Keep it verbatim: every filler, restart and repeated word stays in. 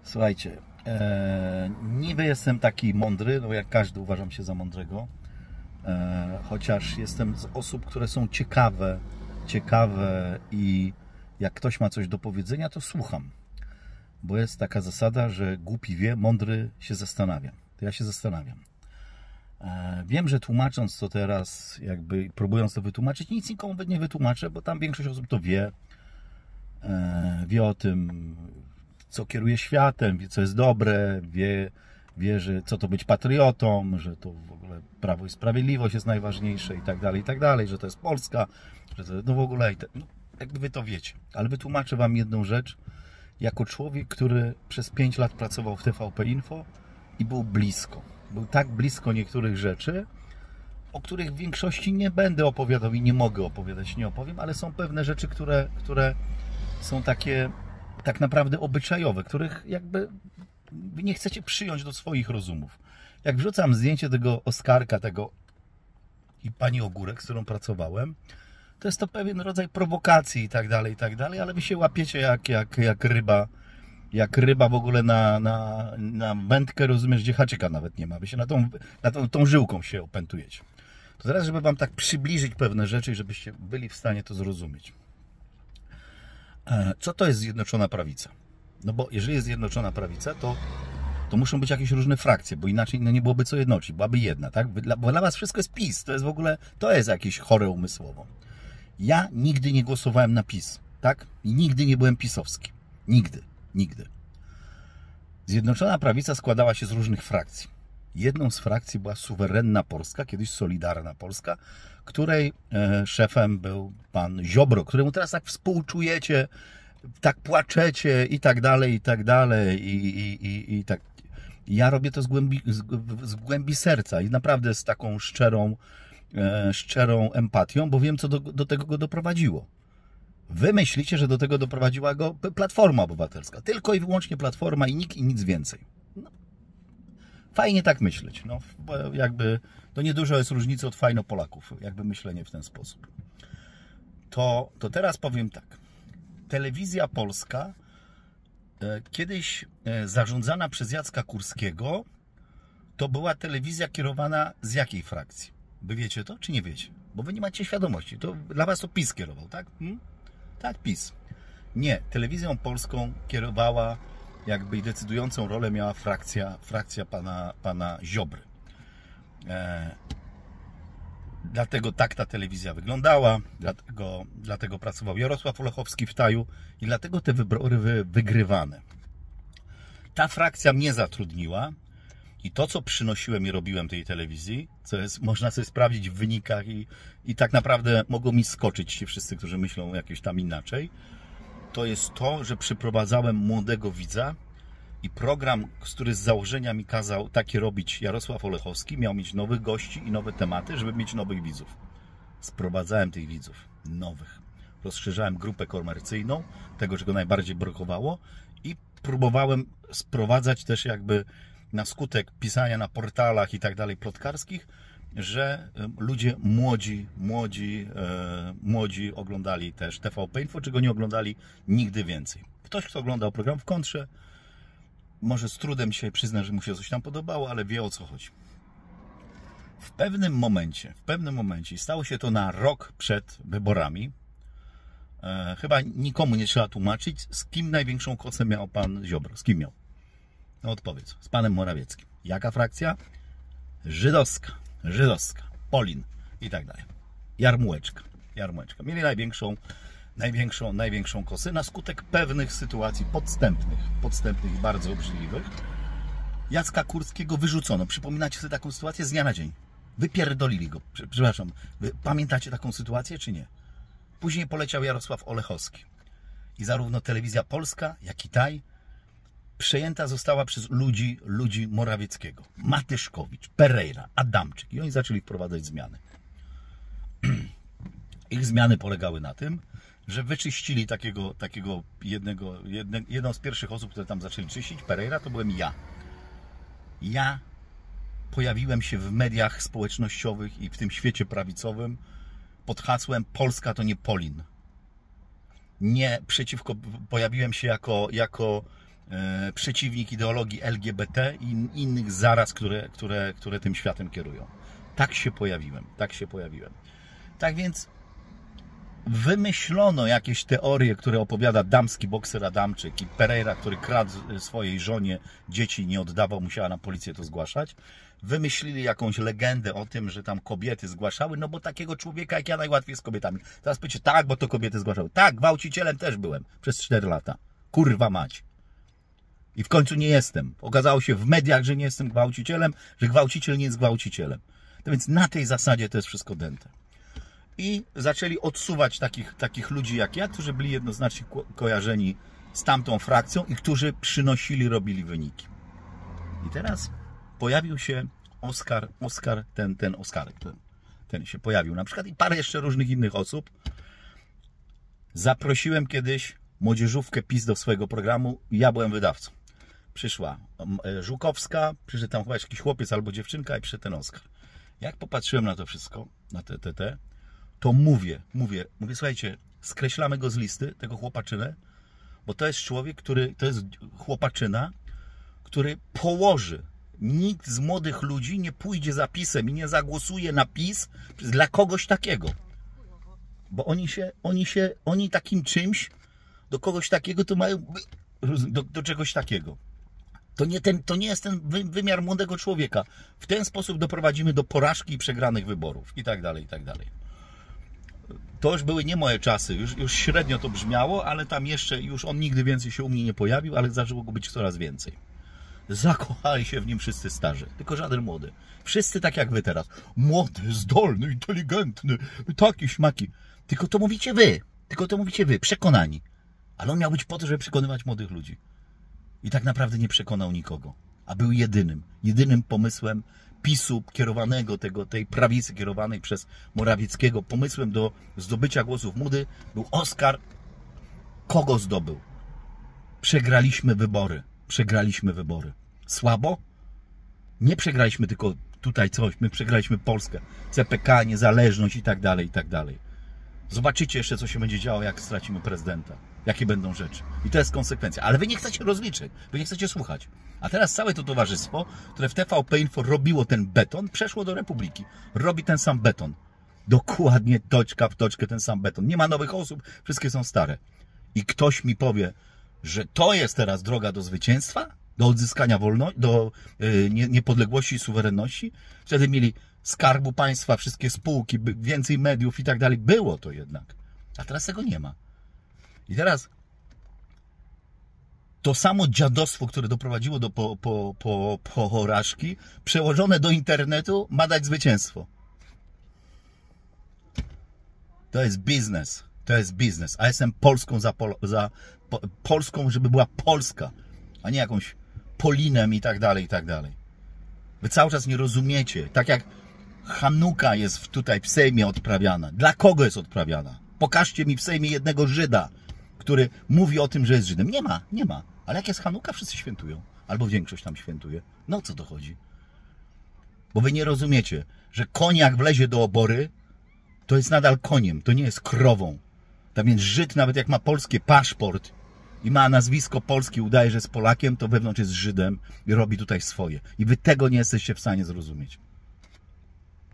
Słuchajcie, e, niby jestem taki mądry, no jak każdy uważam się za mądrego, e, chociaż jestem z osób, które są ciekawe, ciekawe i jak ktoś ma coś do powiedzenia, to słucham. Bo jest taka zasada, że głupi wie, mądry się zastanawia. To ja się zastanawiam. E, wiem, że tłumacząc to teraz, jakby próbując to wytłumaczyć, nic nikomu nie wytłumaczę, bo tam większość osób to wie. E, wie o tym, co kieruje światem, wie, co jest dobre, wie, wie, że co to być patriotą, że to w ogóle Prawo i Sprawiedliwość jest najważniejsze i tak dalej, i tak dalej, że to jest Polska, że to no w ogóle, no, jakby wy to wiecie. Ale wytłumaczę wam jedną rzecz, jako człowiek, który przez pięć lat pracował w T V P Info i był blisko. Był tak blisko niektórych rzeczy, o których w większości nie będę opowiadał i nie mogę opowiadać, nie opowiem, ale są pewne rzeczy, które, które są takie tak naprawdę obyczajowe, których jakby wy nie chcecie przyjąć do swoich rozumów. Jak wrzucam zdjęcie tego Oskarka, tego i pani Ogórek, z którą pracowałem, to jest to pewien rodzaj prowokacji i tak dalej, i tak dalej, ale wy się łapiecie jak, jak, jak ryba, jak ryba w ogóle na, na, na wędkę, rozumiesz, gdzie haczyka nawet nie ma. Wy się na tą, na tą, tą żyłką się opętujecie. To teraz, żeby wam tak przybliżyć pewne rzeczy, żebyście byli w stanie to zrozumieć. Co to jest Zjednoczona Prawica? No bo jeżeli jest Zjednoczona Prawica, to, to muszą być jakieś różne frakcje, bo inaczej no nie byłoby co jednoczyć, byłaby jedna, tak? Bo dla was wszystko jest PiS, to jest w ogóle, to jest jakieś chore umysłowo. Ja nigdy nie głosowałem na PiS, tak? I nigdy nie byłem pisowski. Nigdy, nigdy. Zjednoczona Prawica składała się z różnych frakcji. Jedną z frakcji była Suwerenna Polska, kiedyś Solidarna Polska, której e, szefem był pan Ziobro, któremu teraz tak współczujecie, tak płaczecie i tak dalej, i tak dalej. I, i, i, i tak. Ja robię to z głębi, z, z głębi serca i naprawdę z taką szczerą, e, szczerą empatią, bo wiem, co do, do tego go doprowadziło. Wy myślicie, że do tego doprowadziła go Platforma Obywatelska. Tylko i wyłącznie Platforma i nikt i nic więcej. No. Fajnie tak myśleć, no, bo jakby to niedużo jest różnicy od fajno Polaków, jakby myślenie w ten sposób. To, to teraz powiem tak. Telewizja Polska, e, kiedyś e, zarządzana przez Jacka Kurskiego, to była telewizja kierowana z jakiej frakcji? Wy wiecie to, czy nie wiecie? Bo wy nie macie świadomości. To dla was to PiS kierował, tak? Hmm? Tak, PiS. Nie, telewizją polską kierowała jakby i decydującą rolę miała frakcja, frakcja pana, pana Ziobry. E, dlatego tak ta telewizja wyglądała, dlatego, dlatego pracował Jarosław Olechowski w Taju i dlatego te wybory wy, wygrywane. Ta frakcja mnie zatrudniła i to, co przynosiłem i robiłem tej telewizji, co jest, można sobie sprawdzić w wynikach i, i tak naprawdę mogą mi skoczyć ci wszyscy, którzy myślą jakieś tam inaczej, to jest to, że przyprowadzałem młodego widza i program, który z założenia mi kazał takie robić Jarosław Olechowski, miał mieć nowych gości i nowe tematy, żeby mieć nowych widzów. Sprowadzałem tych widzów, nowych. Rozszerzałem grupę komercyjną, tego, czego najbardziej brakowało i próbowałem sprowadzać też jakby na skutek pisania na portalach i tak dalej plotkarskich, że ludzie młodzi, młodzi, e, młodzi oglądali też T V P Info, czego nie oglądali nigdy więcej. Ktoś, kto oglądał program w kontrze, może z trudem się przyzna, że mu się coś tam podobało, ale wie, o co chodzi. W pewnym momencie, w pewnym momencie, stało się to na rok przed wyborami, e, chyba nikomu nie trzeba tłumaczyć, z kim największą kosę miał pan Ziobro. Z kim miał? No odpowiedz. Z panem Morawieckim. Jaka frakcja? Żydowska. Żydowska. Polin. I tak dalej. Jarmułeczka. Jarmułeczka. Mieli największą, największą, największą kosę na skutek pewnych sytuacji podstępnych, podstępnych i bardzo obrzydliwych. Jacka Kurskiego wyrzucono. Przypominacie sobie taką sytuację z dnia na dzień. Wypierdolili go. Przepraszam. Wy pamiętacie taką sytuację, czy nie? Później poleciał Jarosław Olechowski. I zarówno Telewizja Polska, jak i Taj przejęta została przez ludzi, ludzi Morawieckiego. Matyszkowicz, Pereira, Adamczyk. I oni zaczęli wprowadzać zmiany. Ich zmiany polegały na tym, że wyczyścili takiego, takiego jednego, jedne, jedną z pierwszych osób, które tam zaczęli czyścić, Pereira, to byłem ja. Ja pojawiłem się w mediach społecznościowych i w tym świecie prawicowym pod hasłem Polska to nie Polin. Nie przeciwko, pojawiłem się jako, jako e, przeciwnik ideologii L G B T i innych zaraz, które, które, które tym światem kierują. Tak się pojawiłem, tak się pojawiłem. Tak więc wymyślono jakieś teorie, które opowiada damski bokser Adamczyk i Pereira, który kradł swojej żonie dzieci, nie oddawał, musiała na policję to zgłaszać. Wymyślili jakąś legendę o tym, że tam kobiety zgłaszały, no bo takiego człowieka jak ja najłatwiej z kobietami. Teraz powiecie, tak, bo to kobiety zgłaszały. Tak, gwałcicielem też byłem przez cztery lata. Kurwa mać. I w końcu nie jestem. Okazało się w mediach, że nie jestem gwałcicielem, że gwałciciel nie jest gwałcicielem. No więc na tej zasadzie to jest wszystko dęte. I zaczęli odsuwać takich, takich ludzi jak ja, którzy byli jednoznacznie ko kojarzeni z tamtą frakcją i którzy przynosili, robili wyniki. I teraz pojawił się Oskar, Oskar, ten, ten Oskarek, ten, ten się pojawił na przykład i parę jeszcze różnych innych osób. Zaprosiłem kiedyś młodzieżówkę PiS do swojego programu i ja byłem wydawcą. Przyszła Żukowska, przyszedł tam chyba jakiś chłopiec albo dziewczynka i przyszedł ten Oskar. Jak popatrzyłem na to wszystko, na te, te, te, to mówię, mówię, mówię, słuchajcie, skreślamy go z listy, tego chłopaczynę, bo to jest człowiek, który, to jest chłopaczyna, który położy. Nikt z młodych ludzi nie pójdzie za PiS-em i nie zagłosuje na PiS dla kogoś takiego. Bo oni się, oni się, oni takim czymś, do kogoś takiego to mają, do, do czegoś takiego. To nie, ten, to nie jest ten wymiar młodego człowieka. W ten sposób doprowadzimy do porażki i przegranych wyborów i tak dalej, i tak dalej. To już były nie moje czasy, już, już średnio to brzmiało, ale tam jeszcze, już on nigdy więcej się u mnie nie pojawił, ale zaczęło go być coraz więcej. Zakochali się w nim wszyscy starzy, tylko żaden młody. Wszyscy tak jak wy teraz. Młody, zdolny, inteligentny, taki śmaki. Tylko to mówicie wy, tylko to mówicie wy, przekonani. Ale on miał być po to, żeby przekonywać młodych ludzi. I tak naprawdę nie przekonał nikogo. A był jedynym, jedynym pomysłem PiS-u kierowanego, tego, tej prawicy kierowanej przez Morawieckiego, pomysłem do zdobycia głosów młody był Oskar. Kogo zdobył? Przegraliśmy wybory. Przegraliśmy wybory. Słabo? Nie przegraliśmy tylko tutaj coś, my przegraliśmy Polskę, C P K, niezależność i tak dalej, i tak dalej. Zobaczycie jeszcze, co się będzie działo, jak stracimy prezydenta. Jakie będą rzeczy. I to jest konsekwencja. Ale wy nie chcecie rozliczyć, wy nie chcecie słuchać. A teraz całe to towarzystwo, które w T V P Info robiło ten beton, przeszło do Republiki. Robi ten sam beton. Dokładnie toczka w toczkę ten sam beton. Nie ma nowych osób, wszystkie są stare. I ktoś mi powie, że to jest teraz droga do zwycięstwa, do odzyskania wolności, do yy, niepodległości i suwerenności. Wtedy mieli Skarbu Państwa, wszystkie spółki, więcej mediów i tak dalej. Było to jednak. A teraz tego nie ma. I teraz to samo dziadostwo, które doprowadziło do po, po, po, porażki, przełożone do internetu, ma dać zwycięstwo. To jest biznes. To jest biznes. A jestem Polską za, Pol za po, Polską, żeby była Polska, a nie jakąś Polinem i tak dalej, i tak dalej. Wy cały czas nie rozumiecie. Tak jak Hanuka jest tutaj w Sejmie odprawiana. Dla kogo jest odprawiana? Pokażcie mi w Sejmie jednego Żyda, który mówi o tym, że jest Żydem. Nie ma, nie ma. Ale jak jest Hanuka, wszyscy świętują. Albo większość tam świętuje. No o co to chodzi? Bo wy nie rozumiecie, że koń jak wlezie do obory, to jest nadal koniem, to nie jest krową. Tak więc Żyd, nawet jak ma polski paszport i ma nazwisko polskie, udaje, że jest Polakiem, to wewnątrz jest Żydem i robi tutaj swoje. I wy tego nie jesteście w stanie zrozumieć.